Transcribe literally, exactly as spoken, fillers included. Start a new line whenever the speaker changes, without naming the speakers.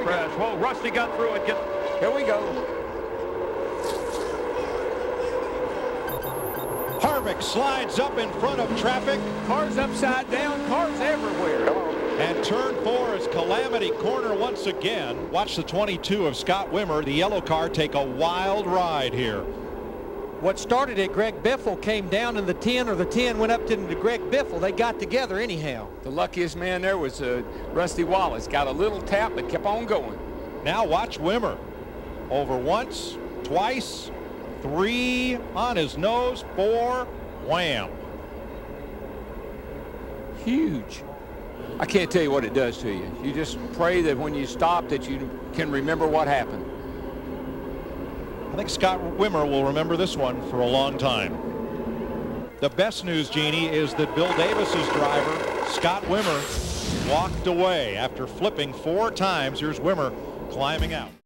crash. Whoa, Rusty got through it. Get,
here we go.
Harvick slides up in front of traffic.
Cars upside down, cars everywhere.
And turn four is Calamity Corner once again. Watch the twenty-two of Scott Wimmer, the yellow car, take a wild ride here.
What started at Greg Biffle came down in the ten, or the ten went up to the Greg Biffle. They got together anyhow.
The luckiest man there was uh, Rusty Wallace. Got a little tap but kept on going.
Now watch Wimmer. Over once, twice, three on his nose, four, wham.
Huge. I can't tell you what it does to you. You just pray that when you stop that you can remember what happened.
I think Scott Wimmer will remember this one for a long time. The best news, Jeannie, is that Bill Davis's driver, Scott Wimmer, walked away after flipping four times. Here's Wimmer climbing out.